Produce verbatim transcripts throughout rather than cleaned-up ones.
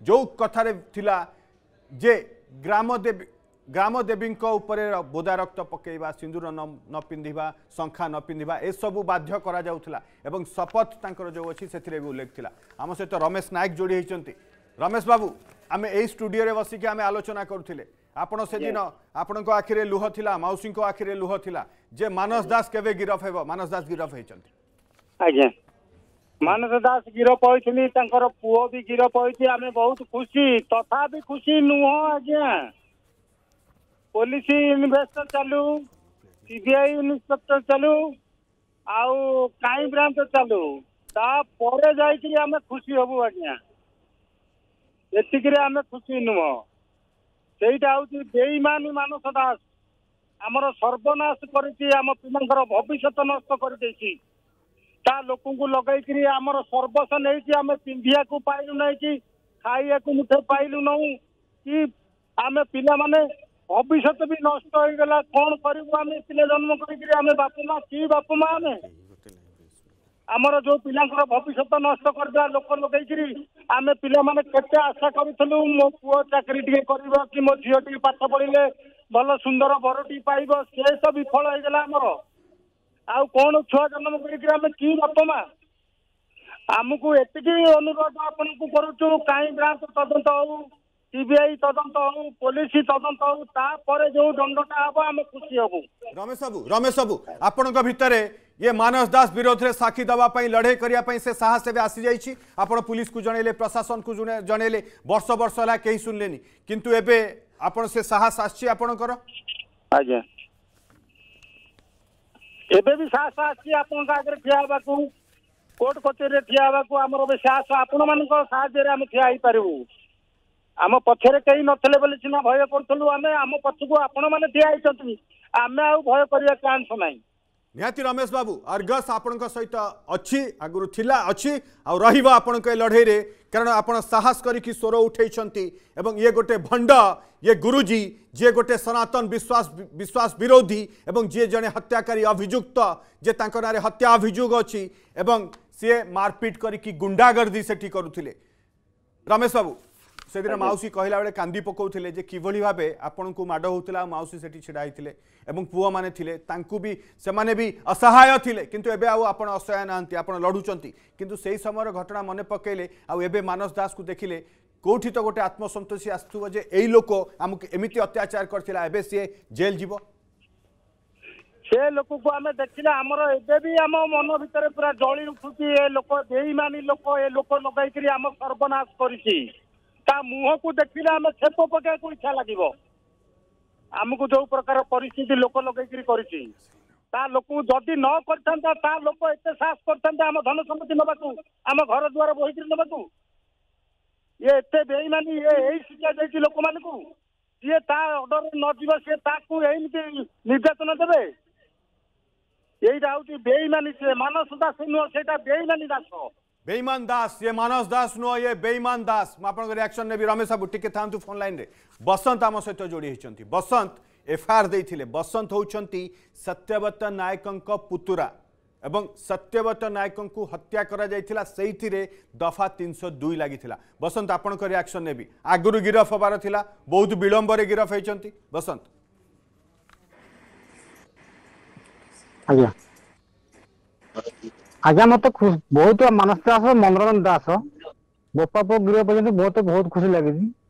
जो कथारे थिला जे ग्राम देवी ग्राम देवी बोदा रक्त पकेवा सिंदूर न पिंधिबा शंखा न पिंधिबा ए सबु बाध्य करा जाउथला एवं शपथ तांकर जो अछि सेथिरे भी उल्लेख थिला। आम सहित रमेश नायक जोड़ी होइचंती। रमेश बाबू आमे एई स्टूडियो रे बसी के आमे आलोचना करथिले आपण से दिन आपण को आखिरे लुह थिला मौसी को आखिरे लुह थिला जे मानस दास केबे गिरफ हेबो मानस दास गिरफ होइचंती। आज्ञा मानस दास गिरफ होइछनी तांकर पुओ भी गिरफ होइछि आमे बहुत खुशी तथापि खुशी नुह आज्ञा पुलिस इन्वेस्टर चालू सीबीआई इन्स्पेक्टर चालू आउ क्राइम ब्रांच चालू तापर जाइकरी आमे खुशी हबु आज्ञा एतिकरे आमे खुशी नुह सेटा हूँ बेईमानी मानस दास आमर सर्वनाश करिछि आम पिलांकर भविष्यत नष्ट कर देछि ता लोक लगैकरी आमर सर्वस नहीं आम पिंधिया को पाइलु नहीं खाइया को मुठे पाइलु नहीं कि आम पिला माने भविष्यत भी नष्ट हो गला कौन करूँ आम पिले जन्म करें बाप माँ कि बाप माँ आम आमर जो पिलांकर भविष्यत नष्ट करदा लोक लगैकरी आम पिला माने केते आशा करूँ मो पुओ चाकरी टे कर कि मो झील टे पाठ पढ़ले भल सुंदर बरटी पाइब से सब विफल हो गला आमर आउ कौन छुआ जन्म कर कि बाप माँ आमको एति अनुरोध आपन को करूँ कहीं ब्रांच तदंत हो सीबीआई तदंत हो पुलिस तदंत हो तापर जो दंडटा हम आम खुशी हबू। रमेश बाबू रमेश बाबू आपण भितर ये मानस दास विरोध में साक्षी दवाई लड़े करने से साहस भी आसी जाइए आपण पुलिस को जनइले प्रशासन को जनइले वर्ष वर्ष है कहीं सुनलेनी किंतु एबे आपण से साहस आछि आपणकर आज्ञा एबे भी साहस आछि आपण आगे ठिया होबाकू कोर्ट कचेरी ठिया होबाकू हमर बे साहस आपण मान साहाय्य हम ठिया ही पारबू आम पछरे कहीं नथले बोले सिना भय करथलु आमे आम पछकू आपण माने ठिया आइछथि आमे आ भय करिया चांस नाही। निहाती रमेश बाबू अर्गस आपण सहित अच्छी आगुरी थिला अच्छी आ रहिबा आपण के लड़े रे कारण आपण साहस करिकी स्वर उठेइछंती एवं ये गोटे भंड ये गुरुजी जे गोटे सनातन विश्वास विश्वास विरोधी एवं जे जने हत्याकारी अभियुक्त जे तांको नारे हत्या अभियोग अछि एवं सी मारपीट करिकी गुंडागर्दी सेठी करुथिले। रमेश बाबू से दिन मौसी कहला बेले कांदी पकाउथिले जे किभली भाबे आपन को माड होउतला मौसी सेठी छिडा हिथिले एवं पुआ माने थिले तांकू भी से माने भी असहाय थिले किंतु एबे आउ आपन असहाय नांती आपन लढुचंती किंतु सेही समय घटना मने पकेले आउ एबे मानस दास को देखिले कोठी तो गोटे आत्मसंतोषी आस्तुव जे एई लोक हमके एमिति अत्याचार करथिला एबे से जेल जीवो से लोक को आमे देखिला हमर एबे भी हम मन भीतर पूरा जळी उठुची ए लोक बेईमानी लोक ए लोक लगाई करी हम सर्वनाश करिछि ता मुह को देखिले आम छेप पका को इच्छा लगे आमको जो प्रकार परिस्थिति लोक लगे कर लोक जदि न कर लोक एत साहस करते आम धन सम्पत्ति नवाकू आम घर द्वार बोहिक नवाकू ये एत बेईमानी ये यही शिक्षा देती लोक मान सी ता अर्डर न जीव सी एमती निर्यातन देवे यही हूँ बेईमानी से मानस दास नुह से बेईमानी दास बेईमान दास ये मानस दास नुह ये बेईमान दास मुझे रिएक्शन ने भी रमेश बाबू टिके था फोन लाइन रे बसंत आम सहित जोड़ी होती बसंत एफआईआर देते बसंत होती सत्यव्रत नायक पुतुरा एवं सत्यव्रत नायक को हत्या करा जायथिला सेहिथिरे दफा तीन सौ दुई लगी बसंत आपण को रिएक्शन ने भी आगुरी गिरफ हबार थिला बहुत विलंब रे गिरफ होइचंती बसंत आज्ञा आज्ञा मत बहुत मानस दास मनोरंजन दास बोपा पो गृह पर्यंत बहुत बहुत खुशी लगे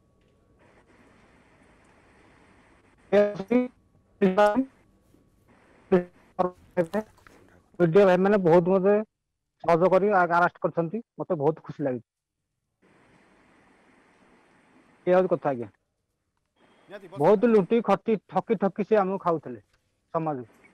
मीडिया भाई मैंने बहुत मत सहयोग कर अरेस्ट कर मत बहुत खुशी लगे कथा आज्ञा बहुत लुटी खटी ठकी ठकी से आम खाऊ समाज